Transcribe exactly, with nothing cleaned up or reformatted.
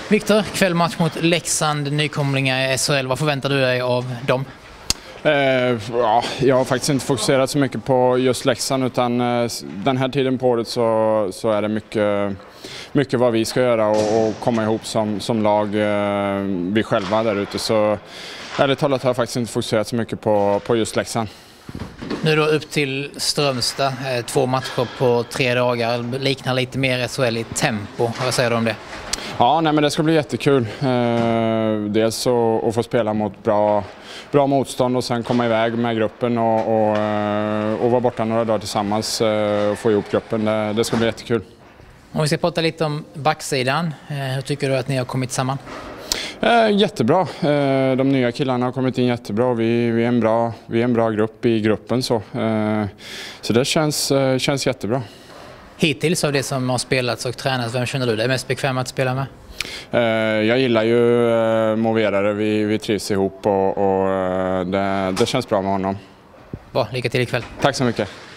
Viktor, kvällmatch mot Leksand, nykomlingar i S H L. Vad förväntar du dig av dem? Eh, ja, jag har faktiskt inte fokuserat så mycket på just Leksand, utan eh, den här tiden på året så, så är det mycket, mycket vad vi ska göra och, och komma ihop som, som lag, eh, vi själva där ute. Så ärligt talat har jag faktiskt inte fokuserat så mycket på, på just Leksand. Nu då upp till Strömstad, två matcher på tre dagar, liknar lite mer S H L i tempo. Vad säger du om det? Ja, nej, men det ska bli jättekul. Eh, dels att, att få spela mot bra, bra motstånd och sen komma iväg med gruppen och, och, och vara borta några dagar tillsammans och få ihop gruppen. Det, det ska bli jättekul. Om vi ska prata lite om backsidan, hur tycker du att ni har kommit samman? Eh, jättebra. Eh, de nya killarna har kommit in jättebra. Vi, vi, är, en bra, vi är en bra grupp i gruppen. Så, eh, så det känns, eh, känns jättebra. Hittills av det som har spelats och tränats, vem känner du dig mest bekväm att spela med? Eh, jag gillar ju eh, Moverare. Vi, vi trivs ihop och, och det, det känns bra med honom. Bra, lycka till ikväll. Tack så mycket.